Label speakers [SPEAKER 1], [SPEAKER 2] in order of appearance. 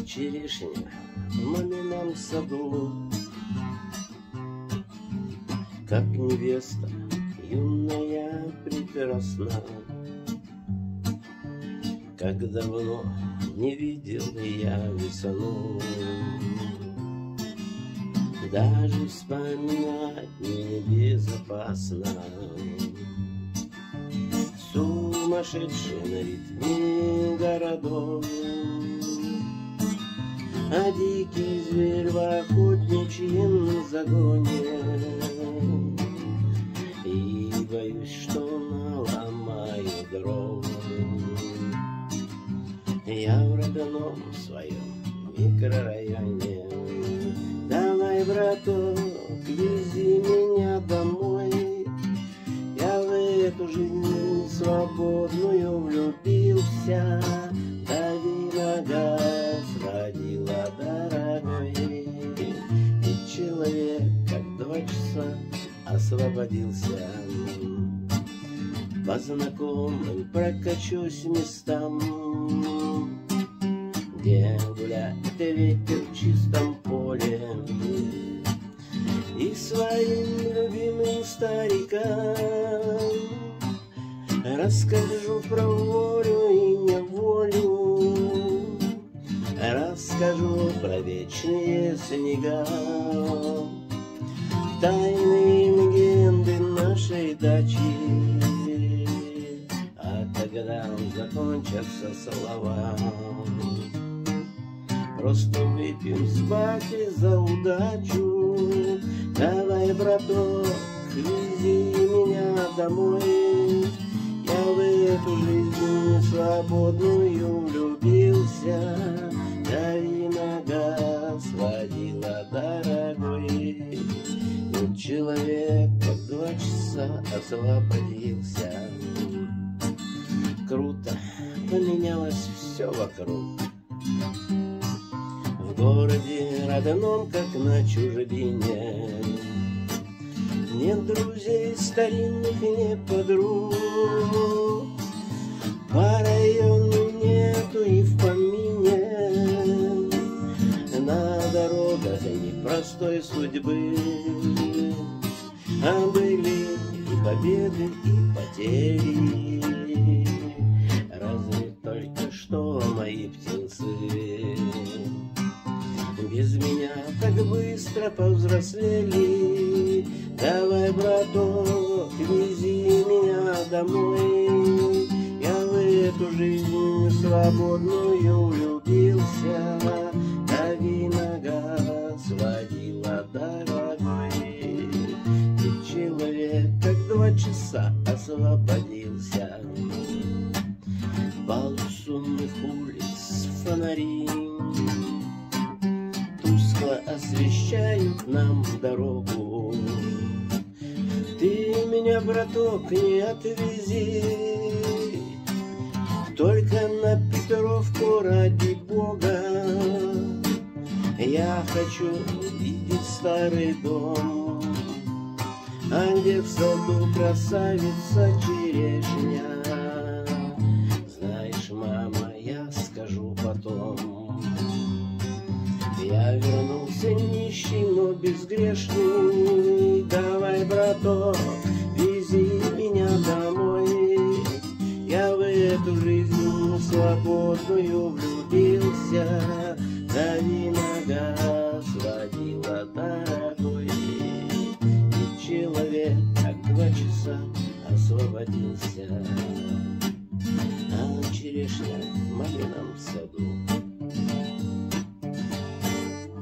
[SPEAKER 1] черешня в мамином саду, как невеста юная прекрасна, как давно не видел я весну. Даже вспоминать небезопасно, сумасшедший на ритме городов, а дикий зверь в охотничьем загоне. И боюсь, что наломаю дров. Я в родном своем микрорайоне. Давай, браток, вези меня домой. Я в эту жизнь свободную влюбился. Дави на газ, водила дорогой. И человек, как 2 часа, освободился. По знакомым прокачусь местам, где гуляет ветер в чистом поле. И своим любимым старикам расскажу про волю и неволю, расскажу про вечные снега, тайные легенды нашей дачи. А когда закончатся слова, просто выпьем с батей за удачу. Давай, браток, вези меня домой. Я в эту жизнь свободную влюбился. Дави на газ, водила дорогой. И человек, как 2 часа, освободился. Круто поменялось все вокруг. В городе родном, как на чужбине, нет друзей старинных, нет подруг. По району нету и в помине. На дорогах непростой судьбы, а были и победы, и потери. Разве только что мои птенцы без меня так быстро повзрослели. Давай, браток, вези меня домой. Я в эту жизнь свободную влюбился. Дави на газ, водила дорогой. И человек, как 2 часа, освободился. Бал шумных улиц фонари тускло освещают нам дорогу. Ты меня, браток, не отвези, только на Петровку, ради Бога. Я хочу видеть старый дом, а где в саду красавица черешня. Знаешь, мама, я скажу потом. Я вернулся нищий, но безгрешный. Давай, браток, вези меня домой. Я в эту жизнь свободную влюбился. Дави на газ, водила дорогой. И человек, как 2 часа, освободился. А черешня в мамином саду